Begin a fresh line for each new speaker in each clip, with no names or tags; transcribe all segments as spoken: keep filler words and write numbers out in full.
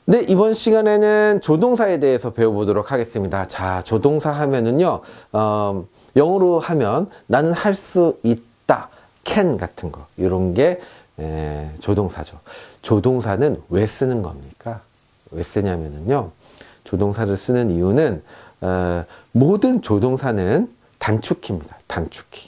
네, 이번 시간에는 조동사에 대해서 배워보도록 하겠습니다. 자, 조동사 하면은요, 어, 영어로 하면 나는 할 수 있다, can 같은 거, 이런 게 에, 조동사죠. 조동사는 왜 쓰는 겁니까? 왜 쓰냐면은요, 조동사를 쓰는 이유는 어, 모든 조동사는 단축키입니다. 단축키.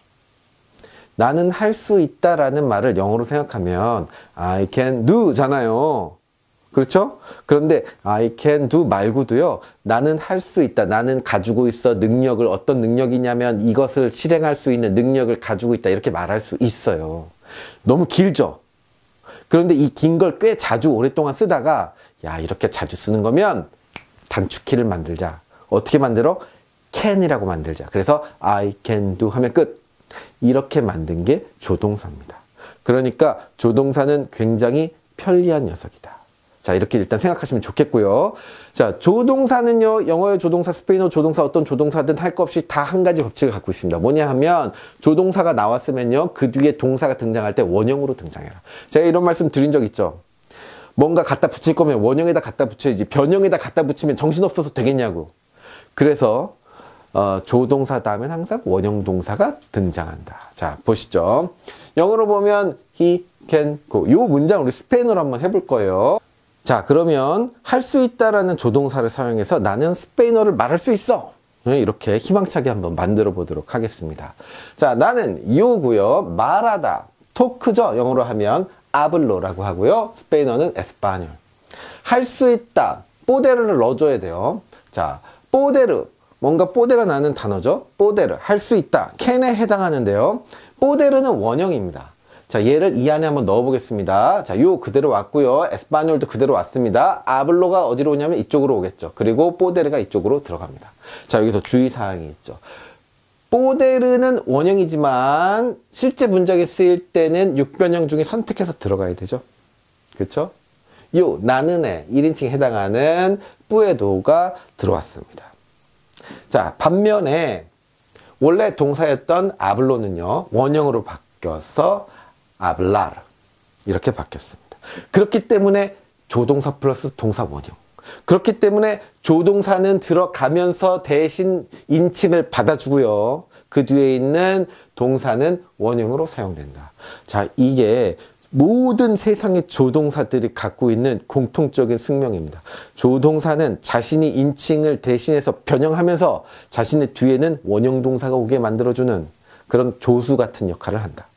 나는 할 수 있다라는 말을 영어로 생각하면 I can do 잖아요. 그렇죠? 그런데 I can do 말고도요, 나는 할 수 있다, 나는 가지고 있어 능력을, 어떤 능력이냐면 이것을 실행할 수 있는 능력을 가지고 있다, 이렇게 말할 수 있어요. 너무 길죠? 그런데 이 긴 걸 꽤 자주 오랫동안 쓰다가 야, 이렇게 자주 쓰는 거면 단축키를 만들자. 어떻게 만들어? can이라고 만들자. 그래서 I can do 하면 끝. 이렇게 만든 게 조동사입니다. 그러니까 조동사는 굉장히 편리한 녀석이다. 자, 이렇게 일단 생각하시면 좋겠고요. 자, 조동사는요, 영어의 조동사, 스페인어 조동사, 어떤 조동사든 할 것 없이 다 한 가지 법칙을 갖고 있습니다. 뭐냐 하면 조동사가 나왔으면요, 그 뒤에 동사가 등장할 때 원형으로 등장해라. 제가 이런 말씀 드린 적 있죠. 뭔가 갖다 붙일 거면 원형에다 갖다 붙여야지 변형에다 갖다 붙이면 정신없어서 되겠냐고. 그래서 어, 조동사 다음엔 항상 원형 동사가 등장한다. 자, 보시죠. 영어로 보면 he can go. 이 문장 우리 스페인어로 한번 해볼 거예요. 자, 그러면 할 수 있다라는 조동사를 사용해서 나는 스페인어를 말할 수 있어. 이렇게 희망차게 한번 만들어 보도록 하겠습니다. 자, 나는 요고요. 말하다. 토크죠. 영어로 하면 아블로라고 하고요. 스페인어는 에스파뇰. 할 수 있다. 뽀데르를 넣어줘야 돼요. 자, 뽀데르. 뭔가 뽀데가 나는 단어죠. 뽀데르. 할 수 있다. can에 해당하는데요. 뽀데르는 원형입니다. 자, 얘를 이 안에 한번 넣어 보겠습니다. 자, 요 그대로 왔고요. 에스파뇰도 그대로 왔습니다. 아블로가 어디로 오냐면 이쪽으로 오겠죠. 그리고 뽀데르가 이쪽으로 들어갑니다. 자, 여기서 주의사항이 있죠. 뽀데르는 원형이지만 실제 문장에 쓰일 때는 육변형 중에 선택해서 들어가야 되죠. 그렇죠? 요 나는에 일 인칭에 해당하는 뿌에도가 들어왔습니다. 자, 반면에 원래 동사였던 아블로는요, 원형으로 바뀌어서 아블라르 이렇게 바뀌었습니다. 그렇기 때문에 조동사 플러스 동사 원형. 그렇기 때문에 조동사는 들어가면서 대신 인칭을 받아주고요. 그 뒤에 있는 동사는 원형으로 사용된다. 자, 이게 모든 세상의 조동사들이 갖고 있는 공통적인 숙명입니다. 조동사는 자신이 인칭을 대신해서 변형하면서 자신의 뒤에는 원형 동사가 오게 만들어주는 그런 조수 같은 역할을 한다.